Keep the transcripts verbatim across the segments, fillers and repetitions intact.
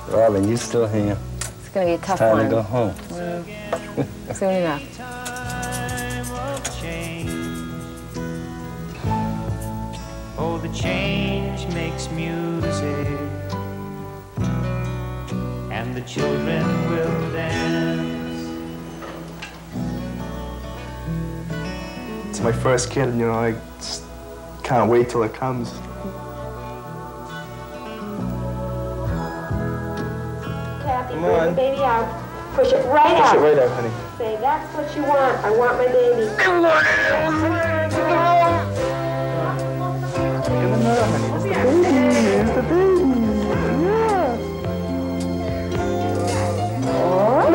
Robin, you still here? It's gonna be a tough Time one. to go home. Mm. Soon enough. Oh, the change makes music, and the children will dance. It's my first kid, and you know, I just can't wait till it comes. Kathy, Come bring on. the baby out. Push it right Push out. it right out, honey. Say, that's what you want. I want my baby. Come on! Give him that, honey. It's the baby. It's the baby. Yeah. Oh.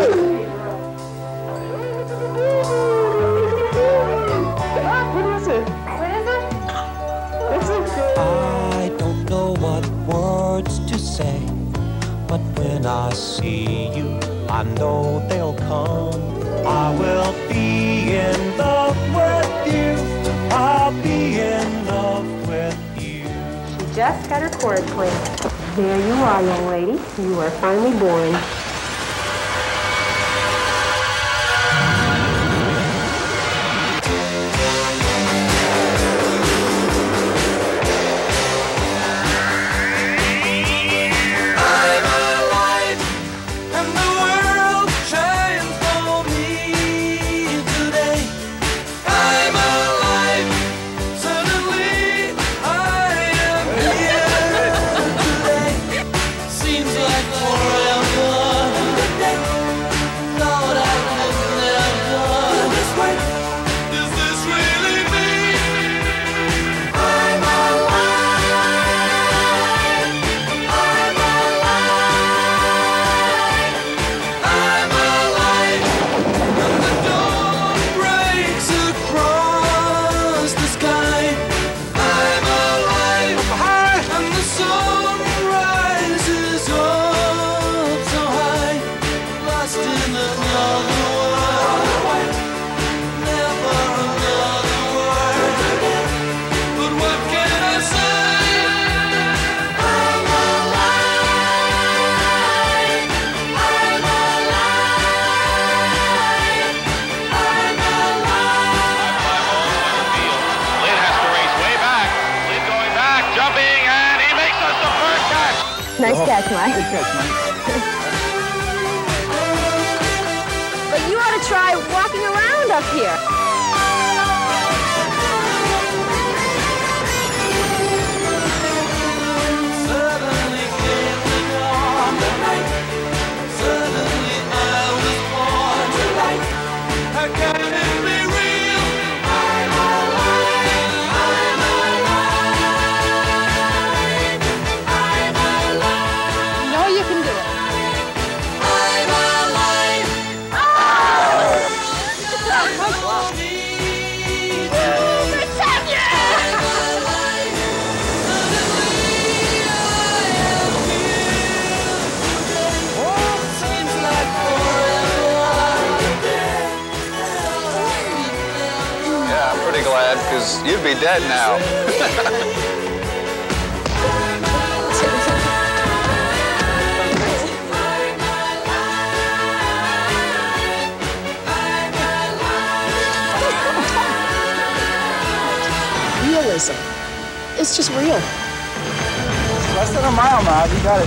What is it? What is it? It's okay. I don't know what words to say, but when I see you, I know they'll come. I will be in love with you. I'll be in love with you. She just got her cord clamped. There you are, young lady. You are finally born. Nice catch, Mike. Good catch, Mike. But you ought to try walking around up here. Suddenly came the dawn, the night. Suddenly I was born to life. How can it be real? I'm alive. I'm alive. I'm alive. You know you can do it. I'm alive. Yeah, I'm pretty glad, because you'd be dead now. Realism. It's just real. Less than a mile, Mom. You got it.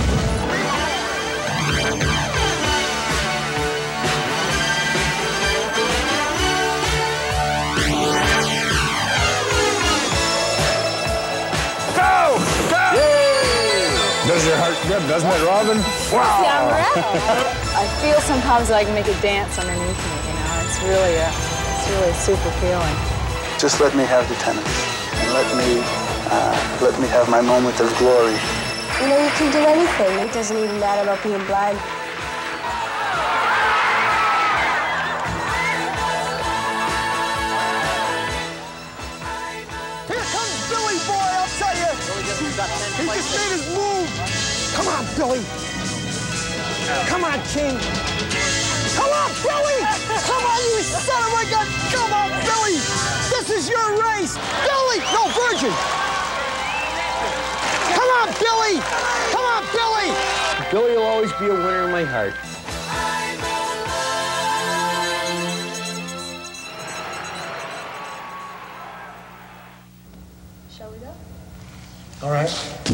Go! Go! Does your heart good, doesn't it, Robin? Wow! The umbrella. I feel sometimes I can make it dance underneath me, you know. It's really a, it's really a super feeling. Just let me have the tennis, and let me, uh, let me have my moment of glory. You know, you can do anything. It doesn't even matter about being blind. Here comes Billy boy, I'll tell you. He just made his move. Come on, Billy. Come on, King. Come on, Billy. Come on, you son of a gun. Come on, Billy. This is your race. Billy. No, Virgin. Come on, Billy. Come on, Billy. Billy will always be a winner in my heart. Shall we go? All right.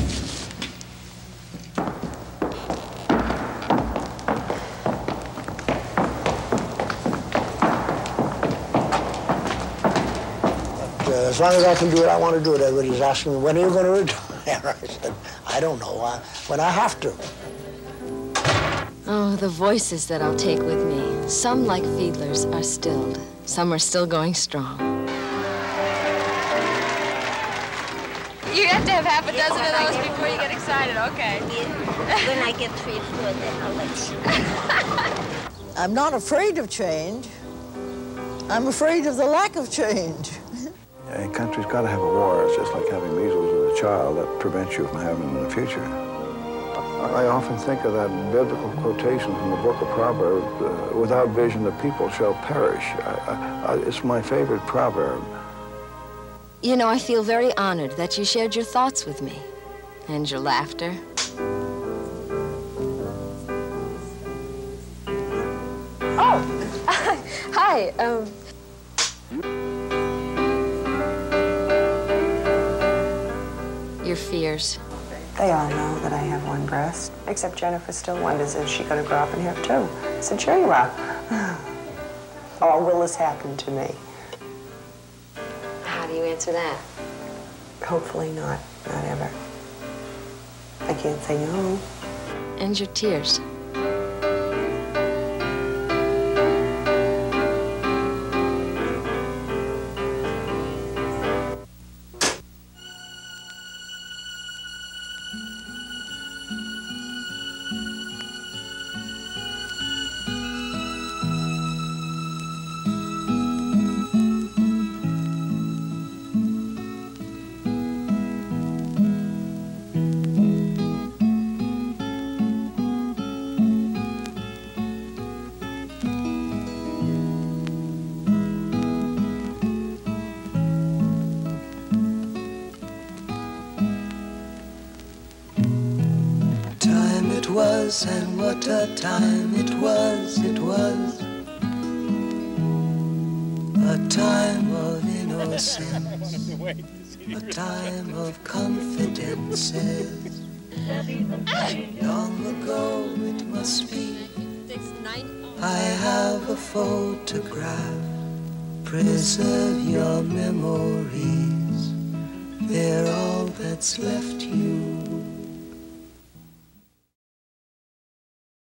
But, uh, as long as I can do it, I want to do it. Everybody's asking me, when are you going to retire? I said, I don't know. I, when I have to. Oh, the voices that I'll take with me. Some, like Fiedler's, are stilled. Some are still going strong. You have to have half a dozen of those before you get excited, okay. When I get three or four, then I'll let you. I'm not afraid of change. I'm afraid of the lack of change. A country's got to have a war. It's just like having measles as a child. That prevents you from having them in the future. I often think of that biblical quotation from the book of Proverbs, uh, without vision the people shall perish. I, I, it's my favorite proverb. You know, I feel very honored that you shared your thoughts with me, and your laughter. Oh, hi, um... Your fears. They all know that I have one breast, except Jennifer still wonders if she's going to grow up and have two. I said, sure you are. Or will this happen to me? How do you answer that? Hopefully not, not ever. I can't say no. And your tears. Was, and what a time it was, it was a time of innocence, a time of confidences. Long ago it must be, I have a photograph. Preserve your memories, they're all that's left you.